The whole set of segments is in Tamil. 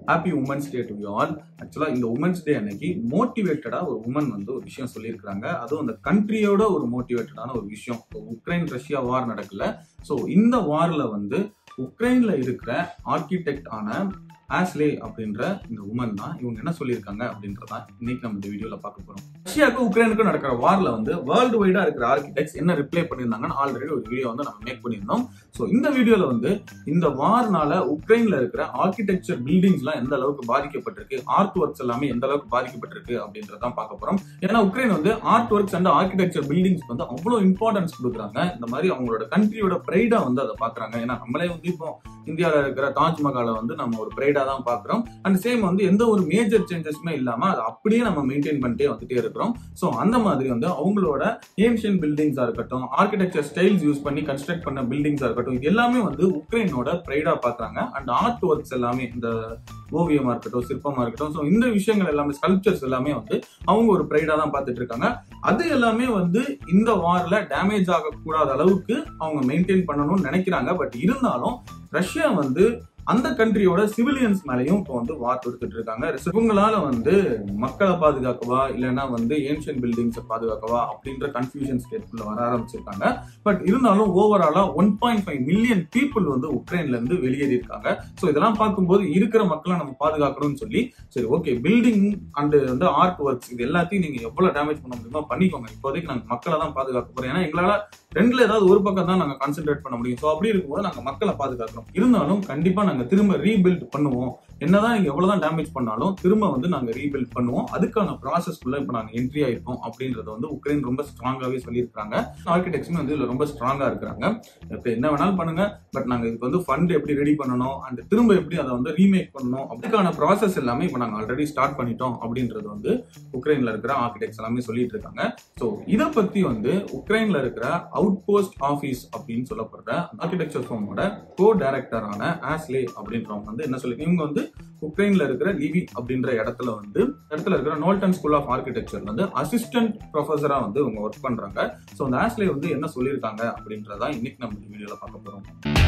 Happy women's day to you all. ஆக்சுவலா இந்த உமன்ஸ் டே அன்னைக்கு மோட்டிவேட்டடா ஒரு உமன் வந்து ஒரு விஷயம் சொல்லியிருக்காங்க. அதுவும் அந்த கண்ட்ரியோட ஒரு மோட்டிவேட்டடான ஒரு விஷயம். உக்ரைன் ரஷ்யா வார் நடக்கல. ஸோ இந்த வார்ல வந்து உக்ரைன்ல இருக்கிற ஆர்கிடெக்ட் ஆன ஆஸ்லே அப்படின்ற இந்த உமன் தான் இவங்க என்ன சொல்லியிருக்காங்க அப்படின்றதான் இன்னைக்கு நம்ம இந்த வீடியோல பார்க்க போறோம். ரஷ்யாவுக்கு உக்ரைனுக்கு நடக்கிற வார்ல வந்து வேர்ல்டு வைடா இருக்கிற ஆர்கிடெக்ட்ஸ் என்ன ரிப்ளை பண்ணியிருந்தாங்கன்னு ஆல்ரெடி ஒரு வீடியோ வந்து நம்ம மேக் பண்ணியிருந்தோம். ஸோ இந்த வீடியோல வந்து இந்த வார்னால உக்ரைன்ல இருக்கிற ஆர்கிடெக்சர் பில்டிங்ஸ் எல்லாம் எந்த அளவுக்கு பாதிக்கப்பட்டிருக்கு, ஆர்ட் ஒர்க்ஸ் எல்லாமே எந்த அளவுக்கு பாதிக்கப்பட்டிருக்கு அப்படின்றதான் பார்க்க போறோம். ஏன்னா உக்ரைன் வந்து art works and architecture buildings வந்து அவ்வளவு இம்பார்ட்டன்ஸ் கொடுக்குறாங்க. இந்த மாதிரி அவங்களோட கண்ட்ரியோட பிரைடா வந்து அதை பாக்குறாங்க. ஏன்னா நம்மளே வந்து இப்போ இந்தியாவில இருக்கிற தாஜ்மஹாலை வந்து நம்ம ஒரு பிரைடா தான் பாக்குறோம். அண்ட் சேம் வந்து எந்த ஒரு மேஜர் சேஞ்சஸுமே இல்லாம அதை அப்படியே நம்ம மெயின்டைன் பண்ணிட்டே வந்துட்டே இருக்கிறோம். ஸோ அந்த மாதிரி வந்து அவங்களோட ஏன்ஷியன்ட் பில்டிங்ஸா இருக்கட்டும், ஆர்கிடெக்சர் ஸ்டைல்ஸ் யூஸ் பண்ணி கன்ஸ்ட்ரக்ட் பண்ண பில்டிங்ஸா இருக்கட்டும், இது எல்லாமே வந்து உக்ரைனோட பிரைடா பாக்குறாங்க. அண்ட் ஆர்ட் ஒர்க்ஸ் எல்லாமே இந்த ஓவியமா இருக்கட்டும், சிற்பமா இருக்கட்டும், ஸோ இந்த விஷயங்கள் எல்லாமே ஸ்கல்ப்சர்ஸ் எல்லாமே வந்து அவங்க ஒரு பிரைடா தான் பார்த்துட்டு இருக்காங்க. அது எல்லாமே வந்து இந்த வார்ல டேமேஜ் ஆகக்கூடாத அளவுக்கு அவங்க மெயின்டைன் பண்ணணும்னு நினைக்கிறாங்க. பட் இருந்தாலும் ரஷ்யா வந்து அந்த கண்ட்ரியோட சிவிலியன்ஸ் மேலையும் இப்போ வந்து வார் கொடுத்துட்டு இருக்காங்க. இவங்களால வந்து மக்களை பாதுகாக்கவா இல்லைன்னா வந்து ஏன்ஷியன்ட் பில்டிங்ஸை பாதுகாக்கவா அப்படின்ற கன்ஃபியூஷன் ஸ்டேட்ல வர ஆரம்பிச்சிருக்காங்க. பட் இருந்தாலும் ஓவராலா 1.5 மில்லியன் பீப்புள் வந்து உக்ரைன்ல இருந்து வெளியேறி இருக்காங்க. ஸோ இதெல்லாம் பார்க்கும்போது இருக்கிற மக்களை நம்ம பாதுகாக்கணும்னு சொல்லி சரி ஓகே பில்டிங் அண்ட் வந்து ஆர்ட் ஒர்க்ஸ் இது எல்லாத்தையும் நீங்க எவ்வளவு டேமேஜ் பண்ண முடியுமோ பண்ணிக்கோங்க. இப்போதைக்கு நாங்க மக்களை தான் பாதுகாக்க போறோம். ஏன்னா எங்களால ரெண்டுல ஏதாவது ஒரு பக்கம் தான் நாங்க கான்சென்ட்ரேட் பண்ண முடியும். ஸோ அப்படி இருக்கும்போது நாங்க மக்களை பாதுகாக்கிறோம். இருந்தாலும் கண்டிப்பா நாங்க திரும்ப ரீபில்ட் பண்ணுவோம். என்னதான் நீங்க எவ்வளவுதான் டேமேஜ் பண்ணாலும் திரும்ப வந்து நாங்க ரீபில்ட் பண்ணுவோம். அதுக்கான ப்ராசஸ்க்குள்ள இப்ப நாங்க என்ட்ரி ஆயிருக்கோம் அப்படின்றத வந்து உக்ரைன் ரொம்ப ஸ்ட்ராங்காவே சொல்லியிருக்காங்க. ஆர்கிடெக்ட்ஸுமே வந்து இதுல ரொம்ப ஸ்ட்ராங்கா இருக்கிறாங்க. இப்ப என்ன வேணாலும் பண்ணுங்க, பட் நாங்க இதுக்கு வந்து ஃபண்ட் எப்படி ரெடி பண்ணணும் அண்ட் திரும்ப எப்படி அதை வந்து ரீமேக் பண்ணணும் அதுக்கான ப்ராசஸ் எல்லாமே இப்ப நாங்க ஆல்ரெடி ஸ்டார்ட் பண்ணிட்டோம் அப்படின்றது வந்து உக்ரைன்ல இருக்கிற ஆர்கிடெக்ட்ஸ் எல்லாமே சொல்லிட்டு இருக்காங்க. ஸோ இதை பத்தி வந்து உக்ரைன்ல இருக்கிற அவுட் போஸ்ட் ஆபீஸ் அப்படின்னு சொல்லப்படுற ஆர்கிடெக்சர் ஃபார்மோட கோ டைரக்டரான ஆஸ்லே அப்படின்றவங்க வந்து என்ன சொல்லி இவங்க வந்து உக்ரைன்ல இருக்கிற லிவி அப்படின்ற இடத்துல இருக்கிற நோல்டன் ஸ்கூல் ஆஃப் ஆர்கிடெக்சர் வந்து அசிஸ்டன்ட் ப்ரொஃபஸரா வந்து இவங்க ஒர்க் பண்றாங்க. ஸோ அந்த ஆஸ்லே வந்து என்ன சொல்லியிருக்காங்க அப்படின்றதான் இன்னைக்கு நம்ம இந்த வீடியோல பார்க்க போறோம்.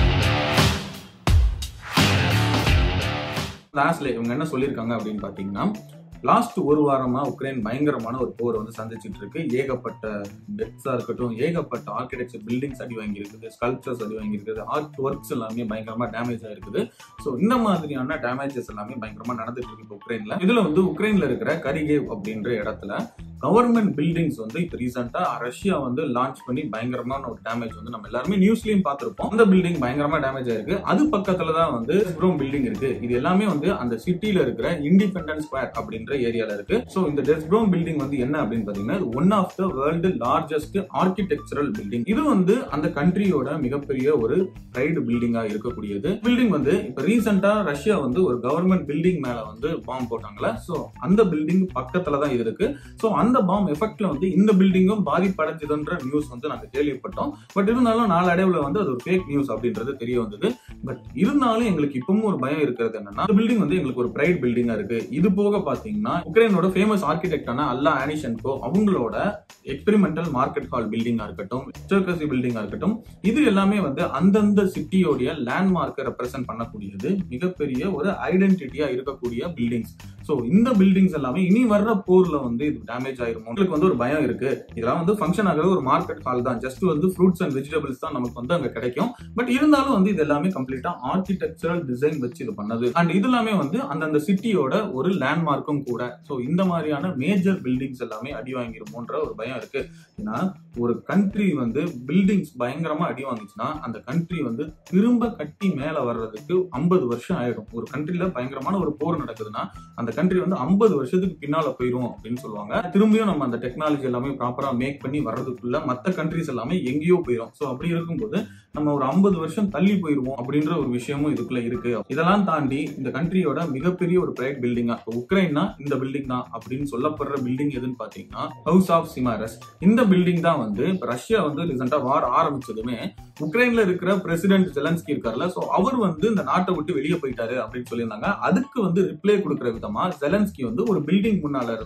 ஆஸ்லே இவங்க என்ன சொல்லியிருக்காங்க அப்படின்னு பாத்தீங்கன்னா, லாஸ்ட் ஒரு வாரமா உக்ரைன் பயங்கரமான ஒரு போர் வந்து சந்திச்சுட்டு இருக்கு. ஏகப்பட்ட டெத்ஸா இருக்கட்டும், ஏகப்பட்ட ஆர்கிடெக்சர் பில்டிங்ஸ் அடி வாங்கி இருக்குது, ஸ்கல்ப்சர்ஸ் அடி வாங்கி இருக்குது, ஆர்ட் ஒர்க்ஸ் எல்லாமே பயங்கரமா டேமேஜ் ஆயிருக்குது. ஸோ இந்த மாதிரியான டேமேஜஸ் எல்லாமே பயங்கரமா நடந்துட்டு இருக்கு உக்ரைன்ல. இதுல வந்து உக்ரைன்ல இருக்கிற கரிகேவ் அப்படின்ற இடத்துல கவர்மெண்ட் பில்டிங்ஸ் வந்து இப்ப ரீசெண்டா ரஷ்யா வந்து லான்ச் பண்ணி பயங்கரமான ஒரு டேமேஜ் வந்து நம்ம எல்லாருமே நியூஸ்லயும் பார்த்திருப்போம். அந்த பில்டிங் பயங்கரமா டேமேஜ் ஆயிருக்கு. அது பக்கத்துல தான் வந்து டெஸ்ப்ரோம் பில்டிங் இருக்கு. இது எல்லாமே வந்து அந்த சிட்டில இருக்கிற இண்டிபெண்டன்ஸ் ஸ்கொயர் அப்படின்ற ஏரியால இருக்கு. சோ இந்த டெஸ்ப்ரோம் பில்டிங் வந்து என்ன அப்படின்னு பாத்தீங்கன்னா one of the world largest architectural building. இது வந்து அந்த கண்ட்ரியோட மிகப்பெரிய ஒரு பிரைட் பில்டிங்கா இருக்கக்கூடியது. பில்டிங் வந்து இப்ப ரீசெண்டா ரஷ்யா வந்து ஒரு கவர்மெண்ட் பில்டிங் மேல வந்து பாம்பு போட்டாங்களா, சோ அந்த பில்டிங் பக்கத்துல தான் இது இருக்கு. சோ அந்த பாம்பு எஃபெக்ட்ல வந்து இந்த பில்டிங்கும் பாதிப்படைஞ்சதுன்ற நியூஸ் வந்து நாங்க கேள்விப்பட்டோம். பட் இருந்தாலும் நாளடைவுல வந்து அது ஒரு ஃபேக் நியூஸ் அப்படின்றது தெரிய வந்தது. பட் இருந்தாலும் எங்களுக்கு இப்பவும் ஒரு பயம் இருக்கிறது என்னன்னா, இந்த பில்டிங் வந்து எங்களுக்கு ஒரு பிரைட் பில்டிங்கா இருக்கு. இது போக பாத்தீங்கன்னா உக்ரைனோட ஃபேமஸ் ஆர்கிடெக்டான அல்லா ஆனிஷென்கோ அவங்களோட எக்ஸ்பெரிமெண்டல் மார்க்கெட் ஹால் பில்டிங்கா இருக்கட்டும், சர்க்கசி பில்டிங்கா இருக்கட்டும், இது எல்லாமே வந்து அந்தந்த சிட்டியோடைய லேண்ட்மார்க்கை ரெப்ரசென்ட் பண்ணக்கூடியது, மிகப்பெரிய ஒரு ஐடென்டிட்டியா இருக்கக்கூடிய பில்டிங்ஸ். சோ இந்த பில்டிங்ஸ் எல்லாமே இனி வர்ற போர்ல வந்து இது டேமேஜ் ஆயிருமோ உங்களுக்கு வந்து ஒரு பயம் இருக்கு. இதெல்லாம் வந்து ஃபங்க்ஷன் ஆகிறது ஒரு மார்க்கெட் ஹால் தான், ஜஸ்ட் வந்து ஃப்ரூட்ஸ் அண்ட் வெஜிடபிள்ஸ் தான் நமக்கு வந்து அங்க கிடைக்கும். பட் இருந்தாலும் வந்து இது எல்லாமே கம்ப்ளீட்டா ஆர்கிடெக்சரல் டிசைன் வச்சு இது பண்ணது. அண்ட் இது எல்லாமே வந்து அந்தந்த சிட்டியோட ஒரு லேண்ட்மார்க்கும் கூட. சோ இந்த மாதிரியான மேஜர் பில்டிங்ஸ் எல்லாமே அடி வாங்கிருமோன்ற ஒரு பயம் இருக்கு. ஏன்னா ஒரு கண்ட்ரி வந்து பில்டிங்ஸ் பயங்கரமா அடி வாங்கிச்சுன்னா அந்த கண்ட்ரி வந்து திரும்ப கட்டி மேல வர்றதுக்கு 50 வருஷம் ஆயிடும். ஒரு கண்ட்ரில பயங்கரமான ஒரு போர் நடக்குதுன்னா அந்த கண்ட்ரி வந்து 50 வருஷத்துக்கு பின்னால போயிடும் அப்படின்னு சொல்லுவாங்க. திரும்பியும் நம்ம அந்த டெக்னாலஜி எல்லாமே ப்ராப்பரா மேக் பண்ணி வர்றதுக்குள்ள மத்த கண்ட்ரிஸ் எல்லாமே எங்கேயோ போயிடும். சோ அப்படி இருக்கும்போது நம்ம ஒரு 50 வருஷம் தள்ளி போயிருவோம் அப்படின்ற ஒரு விஷயமும் இதுக்குள்ள இருக்கு. இதெல்லாம் தாண்டி இந்த கண்ட்ரியோட மிகப்பெரிய ஒரு பிரைட் பில்டிங்கா உக்ரைன்னா இந்த பில்டிங் தான் அப்படின்னு சொல்லப்படுற பில்டிங் எதுன்னு பாத்தீங்கன்னா ஹவுஸ் ஆஃப் சிமாரஸ். இந்த பில்டிங் தான் வந்து ரஷ்யா வந்து ரீசெண்டா வார் ஆரம்பிச்சதுமே உக்ரைன்ல இருக்கிற பிரசிடென்ட் ஜெலன்ஸ்கி இருக்காருல்ல, சோ அவர் வந்து இந்த நாட்டை விட்டு வெளியே போயிட்டாரு அப்படின்னு சொல்லியிருந்தாங்க. அதுக்கு வந்து ரிப்ளை கொடுக்கிற விதமா ஜெலன்ஸ்கி வந்து ஒரு பில்டிங் முன்னால இருந்து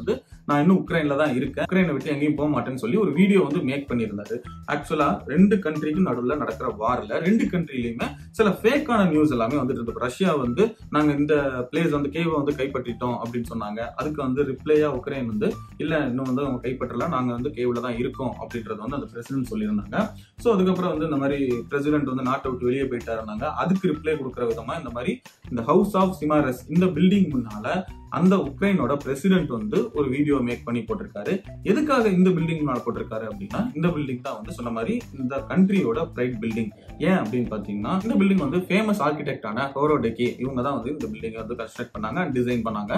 நான் இன்னும் உக்ரைன்ல தான் இருக்கேன், உக்ரைனை விட்டு எங்கேயும் போக மாட்டேன்னு சொல்லி ஒரு வீடியோ வந்து மேக் பண்ணியிருந்தாரு. ஆக்சுவலா 2 கண்ட்ரிக்கும் நடுவில் நடக்கிற வார்ல 2 கண்ட்ரிலயுமே சில ஃபேக்கான நியூஸ் எல்லாமே வந்துட்டு இருக்கு. ரஷ்யா வந்து நாங்க இந்த பிளேஸ் வந்து கேவை வந்து கைப்பற்றிட்டோம் அப்படின்னு சொன்னாங்க. அதுக்கு வந்து ரிப்ளையா உக்ரைன் வந்து இல்ல இன்னும் வந்து அவங்க கைப்பற்றல, நாங்க வந்து கேவ்ல தான் இருக்கோம் அப்படின்றது வந்து அந்த பிரசிடென்ட் சொல்லியிருந்தாங்க. சோ அதுக்கப்புறம் வந்து இந்த மாதிரி பிரசிடென்ட் வந்து நாட்டை விட்டு வெளியே போயிட்டாருனாங்க. அதுக்கு ரிப்ளை கொடுக்குற விதமா இந்த மாதிரி இந்த ஹவுஸ் ஆஃப் சிமாரஸ் இந்த பில்டிங் முன்னால அந்த உக்ரைனோட பிரசிடென்ட் வந்து ஒரு வீடியோ மேக் பண்ணி போட்டிருக்காரு. எதுக்காக இந்த பில்டிங் முன்னால போட்டிருக்காரு அப்படின்னா, இந்த பில்டிங் தான் வந்து சொன்ன மாதிரி இந்த கண்ட்ரியோட பிரைட் பில்டிங். ஏன் அப்படின்னு பாத்தீங்கன்னா, இந்த பில்டிங் வந்து ஃபேமஸ் ஆர்கிடெக்டான ஹோரோடெக்கி இவங்க தான் வந்து இந்த பில்டிங் வந்து கன்ஸ்ட்ரக்ட் பண்ணாங்க, டிசைன் பண்ணாங்க.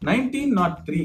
1903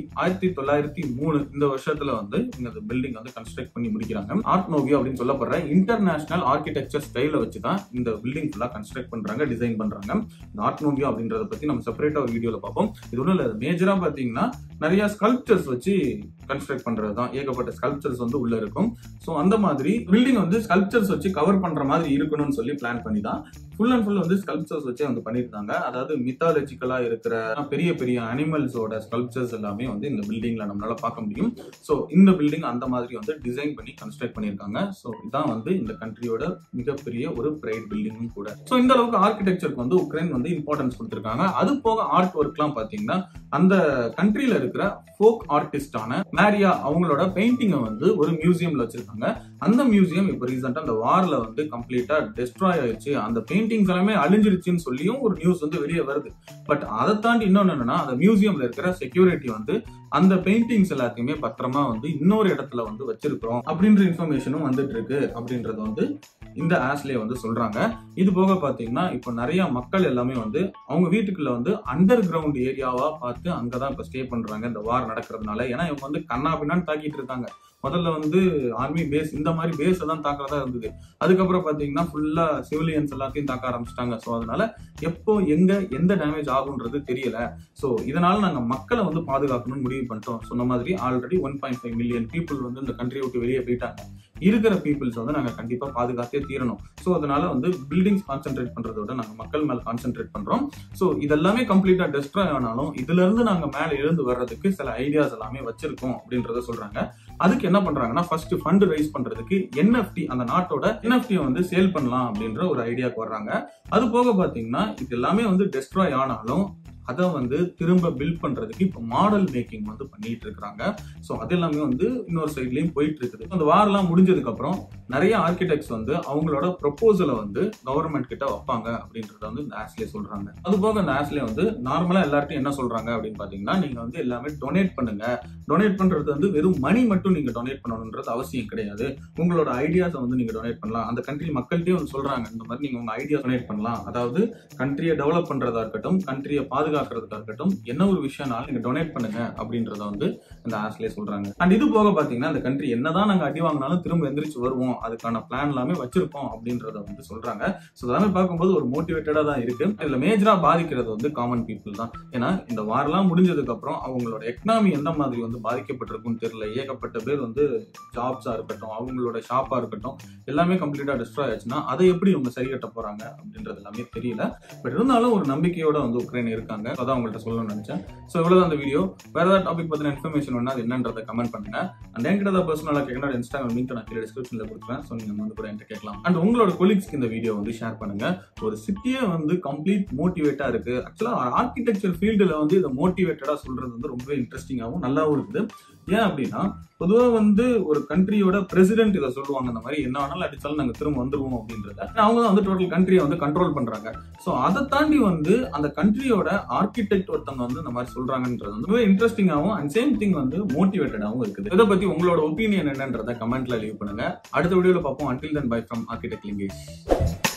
1903 இந்த வருஷத்துல வந்து இந்த பில்டிங் வந்து கன்ஸ்ட்ரக்ட் பண்ணி முடிக்கிறாங்க. ஆர்ட் நோவியோ அப்படின்னு சொல்லப்படுற இன்டர்நேஷனல் ஆர்கிடெக்சர் ஸ்டைல வச்சுதான் இந்த பில்டிங் ஃபுல்லா கன்ஸ்ட்ரக்ட் பண்றாங்க, டிசைன் பண்றாங்க. இந்த ஆர்ட் நோவியோ அப்படின்றத பத்தி நம்ம செப்பரேட்டா ஒரு வீடியோல பார்ப்போம். இது ஒன்றும் இல்ல, மேஜரா பாத்தீங்கன்னா நிறைய ஸ்கல்ப்சர்ஸ் வச்சு கன்ஸ்ட்ரக்ட் பண்றதுதான். ஏகப்பட்ட ஸ்கல்ப்சர்ஸ் வந்து உள்ள இருக்கும். சோ அந்த மாதிரி பில்டிங் வந்து ஸ்கல்ப்சர்ஸ் வச்சு கவர் பண்ற மாதிரி இருக்கணும்னு சொல்லி பிளான் பண்ணி தான் ஃபுல் அண்ட் ஃபுல் வந்து ஸ்கல்ப்சர்ஸ் வச்சே வந்து பண்ணிருந்தாங்க. அதாவது மித்தாலஜிக்கலா இருக்கிற பெரிய பெரிய அனிமல்ஸோட ஸ்கல்ப்சர்ஸ் எல்லாமே வந்து இந்த பில்டிங்ல நம்மளால பார்க்க முடியும். சோ இந்த பில்டிங் அந்த மாதிரி வந்து டிசைன் பண்ணி கன்ஸ்ட்ரக்ட் பண்ணிருக்காங்க. சோ இதான் வந்து இந்த கண்ட்ரியோட மிகப்பெரிய ஒரு பிரைட் பில்டிங்கும் கூட. சோ இந்த அளவுக்கு ஆர்கிடெக்சருக்கு வந்து உக்ரைன் வந்து இம்பார்ட்டன்ஸ் கொடுத்திருக்காங்க. அது போக ஆர்ட் ஒர்க்லாம் பாத்தீங்கன்னா அந்த கண்ட்ரியில இருக்கிற ஃபோக் ஆர்டிஸ்டான மேரியா அவங்களோட பெயிண்டிங்கை வந்து ஒரு மியூசியம்ல வச்சிருக்காங்க. அந்த மியூசியம் இப்ப ரீசெண்டா அந்த வார்ல வந்து கம்ப்ளீட்டா டெஸ்ட்ராய் ஆயிடுச்சு, அந்த பெயிண்டிங்ஸ் எல்லாமே அழிஞ்சிருச்சுன்னு சொல்லியும் ஒரு நியூஸ் வந்து வெளியே வருது. பட் அதை தாண்டி இன்னொன்னு என்னன்னா, அந்த மியூசியம்ல இருக்கிற செக்யூரிட்டி வந்து அந்த பெயிண்டிங்ஸ் எல்லாத்தையுமே பத்திரமா வந்து இன்னொரு இடத்துல வந்து வச்சிருக்கிறோம் அப்படின்ற இன்ஃபர்மேஷனும் வந்துட்டு இருக்கு அப்படின்றது வந்து இந்த ஆஸ்லயே வந்து சொல்றாங்க. இது போக பாத்தீங்கன்னா இப்போ நிறைய மக்கள் எல்லாமே வந்து அவங்க வீட்டுக்குள்ள வந்து அண்டர் கிரவுண்ட் ஏரியாவா பார்த்து அங்கதான் இப்ப ஸ்டே பண்றாங்க இந்த வார் நடக்கிறதுனால. ஏன்னா இவங்க வந்து கண்ணா பின்னான்னு தாக்கிட்டு இருக்காங்க. முதல்ல வந்து ஆர்மி பேஸ் இந்த மாதிரி பேஸ் தான் தாக்குறதா இருந்தது. அதுக்கப்புறம் பாத்தீங்கன்னா ஃபுல்லா சிவிலியன்ஸ் எல்லாத்தையும் தாக்க ஆரம்பிச்சிட்டாங்க. சோ அதனால எப்போ எங்க எந்த டேமேஜ் ஆகுன்றது தெரியல. சோ இதனால நாங்க மக்களை வந்து பாதுகாக்கணும்னு முடிவு பண்ணிட்டோம். சொன்ன மாதிரி ஆல்ரெடி 1.5 மில்லியன் பீப்புள் வந்து இந்த கண்ட்ரியை விட்டு வெளியே போயிட்டாங்க. இருக்கிற பீப்புள்ஸ் வந்து நாங்க கண்டிப்பா பாதுகாத்தே தீரணும். சோ அதனால வந்து பில்டிங்ஸ் கான்சென்ட்ரேட் பண்றதை விட நாங்க மக்கள் மேல கான்சென்ட்ரேட் பண்றோம். சோ இதெல்லாமே கம்ப்ளீட்டா டெஸ்ட்ராய் ஆனாலும் இதுல இருந்து நாங்க மேல எழுந்து வர்றதுக்கு சில ஐடியாஸ் எல்லாமே வச்சிருக்கோம் அப்படின்றத சொல்றாங்க. அதுக்கு என்ன பண்றாங்கன்னா, ஃபர்ஸ்ட் ஃபண்ட் ரைஸ் பண்றதுக்கு NFT அந்த நாட்டோட NFT வந்து சேல் பண்ணலாம் அப்படின்ற ஒரு ஐடியாக்கு வர்றாங்க. அது போக பாத்தீங்கன்னா இது எல்லாமே வந்து டெஸ்ட்ராய் ஆனாலும் அதை வந்து திரும்ப பில்ட் பண்றதுக்கு இப்போ மாடல் மேக்கிங் வந்து பண்ணிட்டு இருக்காங்க. ஸோ அது எல்லாமே வந்து இன்னொரு சைட்லயும் போயிட்டு இருக்குது. அந்த வாரெல்லாம் முடிஞ்சதுக்கு அப்புறம் நிறைய ஆர்கிடெக்ட்ஸ் வந்து அவங்களோட ப்ரொபோசலை வந்து கவர்மெண்ட் கிட்ட வைப்பாங்க அப்படின்றத வந்து இந்த ஆஸ்லயே சொல்றாங்க. அது போக இந்த ஆஸ்லயே வந்து நார்மலா எல்லார்ட்டையும் என்ன சொல்றாங்க அப்படின்னு பாத்தீங்கன்னா, நீங்க வந்து எல்லாமே டொனேட் பண்ணுங்க. டொனேட் பண்றது வந்து வெறும் மணி மட்டும் நீங்க டொனேட் பண்ணணும்ன்றது அவசியம் கிடையாது. உங்களோட ஐடியாஸை வந்து நீங்க டொனேட் பண்ணலாம். அந்த கண்ட்ரி மக்கள்கிட்டயே வந்து சொல்றாங்க இந்த மாதிரி நீங்க உங்க ஐடியா டொனேட் பண்ணலாம். அதாவது கண்ட்ரியை டெவலப் பண்றதா இருக்கட்டும், கண்ட்ரியை பாதுகாக்கிறதுக்கா இருக்கட்டும், என்ன ஒரு விஷயம்னாலும் நீங்க டொனேட் பண்ணுங்க அப்படின்றத வந்து இந்த ஆஸ்லயே சொல்றாங்க. அண்ட் இது போக பாத்தீங்கன்னா இந்த கண்ட்ரி என்னதான் நாங்க அடி வாங்கினாலும் திரும்ப எந்திரிச்சு வருவோம், அதுக்கான பிளான் எல்லாமே வச்சிருக்கோம் அப்படின்றத வந்து சொல்றாங்க. ஸோ எல்லாமே பார்க்கும்போது ஒரு மோட்டிவேட்டடா தான் இருக்கு. இதுல மேஜரா பாதிக்கிறது வந்து காமன் பீப்புள் தான். ஏன்னா இந்த வாரெல்லாம் முடிஞ்சதுக்கு அப்புறம் அவங்களோட எக்கனாமி எந்த மாதிரி வந்து பாதிக்கப்பட்டிருக்குன்னு தெரியல. ஏகப்பட்ட பேர் வந்து ஜாப்ஸா இருக்கட்டும், அவங்களோட ஷாப்பா இருக்கட்டும், எல்லாமே கம்ப்ளீட்டா டிஸ்ட்ராய் ஆச்சுன்னா அதை எப்படி இவங்க சரி கட்ட போறாங்க அப்படின்றது எல்லாமே தெரியல. பட் இருந்தாலும் ஒரு நம்பிக்கையோட வந்து உக்ரைன் இருக்காங்க. அதான் உங்கள்கிட்ட சொல்லணும்னு நினைச்சேன். ஸோ இவ்வளவுதான் அந்த வீடியோ. வேற ஏதாவது டாபிக் பத்தின இன்ஃபர்மேஷன் வேணா அது என்னன்றதை கமெண்ட் பண்ணுங்க. அண்ட் என்கிட்ட ஏதாவது பர்சனலா கேட்கணும், இன்ஸ்டாகிராம் லிங்க் நான் கீழே டிஸ்கிரிப்ஷன்ல கொடுக்குறேன். ஸோ நீங்க வந்து கூட என்கிட்ட கேட்கலாம். அண்ட் உங்களோட கொலீக்ஸ்க்கு இந்த வீடியோ வந்து ஷேர் பண்ணுங்க. ஒரு சிட்டியே வந்து கம்ப்ளீட் மோட்டிவேட்டா இருக்கு. ஆக்சுவலா ஆர்கிடெக்சர் ஃபீல்டுல வந்து இதை மோட்டிவேட்டடா சொல்றது வந்து ரொம்ப இன்ட்ரெஸ்டிங்காகவும் நல்லாவும் இருக்குது. ஏன் அப்படின்னா பொதுவா வந்து ஒரு கண்ட்ரியோட பிரசிடென்ட் இதை சொல்லுவாங்க, இந்த மாதிரி என்ன ஆனாலும் அடிச்சாலும் நாங்க திரும்ப வந்துருவோம் அப்படின்றத. அவங்க தான் வந்து டோட்டல் கண்ட்ரியை வந்து கண்ட்ரோல் பண்றாங்க. சோ அதை தாண்டி வந்து அந்த கண்ட்ரியோட ஆர்கிடெக்ட் ஒருத்தவங்க வந்து இந்த மாதிரி சொல்றாங்கன்றது வந்து இன்ட்ரெஸ்டிங்காகவும் அண்ட் சேம் திங் வந்து மோட்டிவேட்டடாகவும் இருக்குது. இதை பத்தி உங்களோட ஒப்பீனியன் என்னன்றதை கமெண்ட்ல லீவ் பண்ணுங்க. அடுத்த வீடியோல பார்ப்போம். Until then, bye from Architect Lingesh.